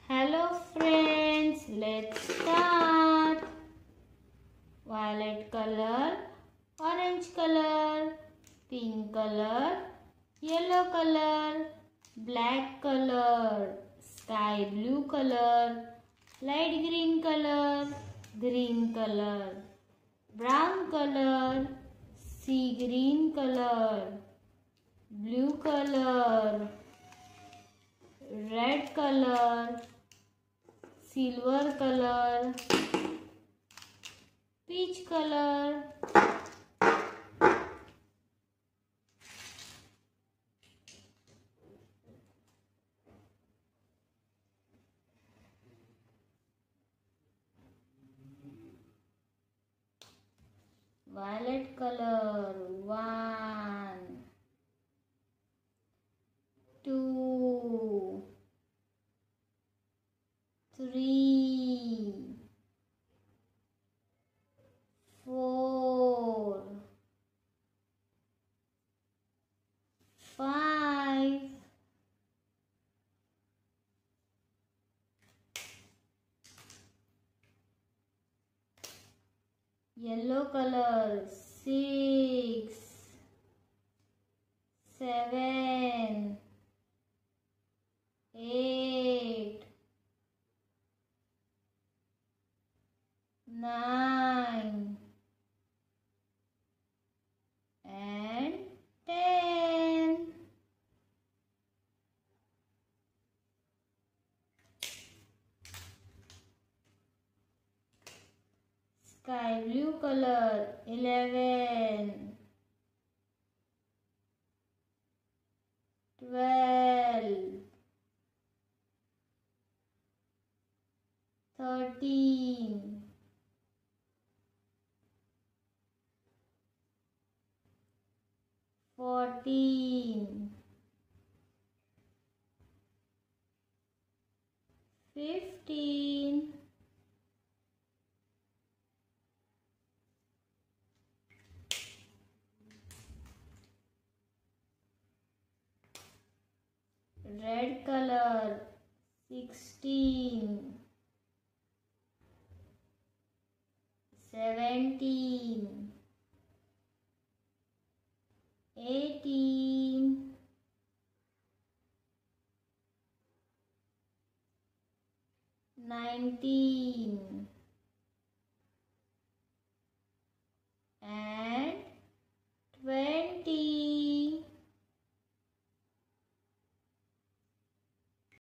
Hello friends, let's start. Violet color, orange color, pink color, yellow color, black color, sky blue color, light green color, green color, brown color, sea green color, blue color, red color, silver color, peach color, violet color. 1, 2, 3, 4, 5, 6, 7, 8, 9 and 10. Sky blue color. 11, 12, 13, 14, 15, 16, 17, 18, 19,